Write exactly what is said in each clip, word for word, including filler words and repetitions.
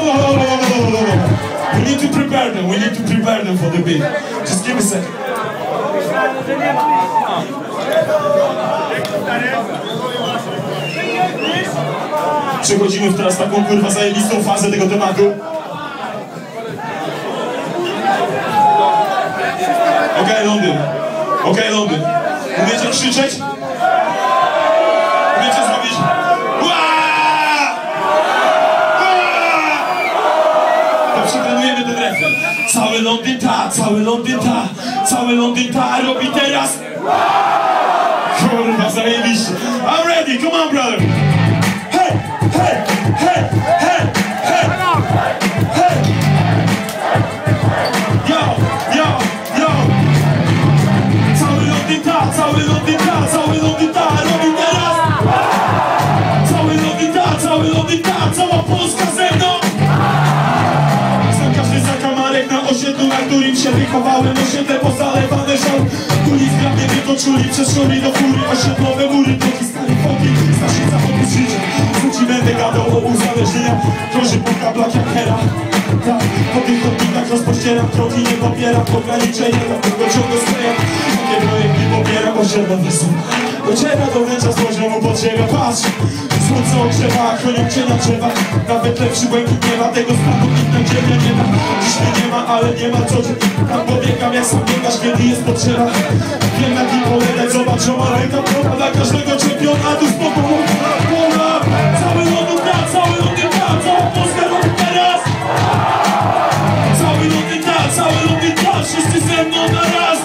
hold on, hold on, hold on, hold on, hold on. We need to prepare them, we need to prepare them for the beat. Just give me a second. Przechodzimy w teraz taką kurwa zajebistą fazę tego tematu. Okej, okay, Londyn. Okej, okay, Londyn. Umiecie krzyczeć? Umiecie zrobić? To przetrenujemy ten refren. Cały Londyn ta, cały Londyn ta, cały Londyn ta robi teraz. Kurwa, zajebiście. I'm ready, come on, brother. Hey, hey, hey, hey, hey, hey. Yo, yo, yo. Cały Londyn ta, cały Londyn ta, cały Londyn ta robi teraz. Cały Londyn ta, cały Londyn ta, cała Polska ze mną. Znam każdy zakamarek na osiedlu, na którym się wychowałem. Osiedle pozalewane żal. Kuli z grabie wytoczuli, przeszli do fury. Osiedlowe mury, drogi stary foki. Starszy zachodu życia. Co ci będę gadał o uzależnieniach. Krąży po kablach jak hera. Tak, po tych chodnikach rozpościeram kroki, nie popieram ograniczenia, dlatego ciągle sklejam. Takie projekty popieram, osiedla wysą. Dociera do wnętrza z poziomu podziemia. Patrz, słońce ogrzewa, chronią cię na drzewach. Nawet lepszy błękit nie ma, tego stanu nikt na ziemię nie ma. Dziś mnie nie ma, ale nie ma co dzień. Tam pobiegam jak sam biegasz, kiedy jest potrzeba. Wiem jak im polegać, zobacz, o maleńka propa dla każdego czempionatu z pokoju. Cały Londyn da, cały Londyn da, cała Polska robi teraz. Cały Londyn da, cały Londyn da, wszyscy ze mną na raz.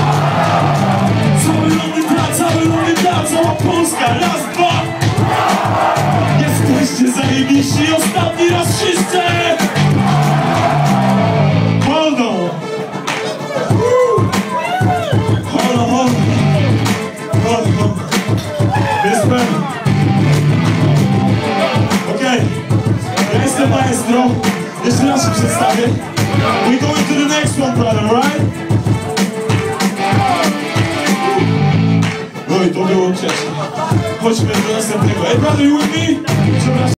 Cały Londyn da, cały Londyn da, cała Polska, raz, dwa. Jesteście zajebiści, ostatni raz wszyscy. Hold on. Hold on, hold on. Hold on. Wyspen. Okej. Ja jestem maestro. Jeszcze raz się przedstawię. We going to the next one, brother, right? No i to było wcześniej. Chodźmy do następnego. Hey, brother, you with me?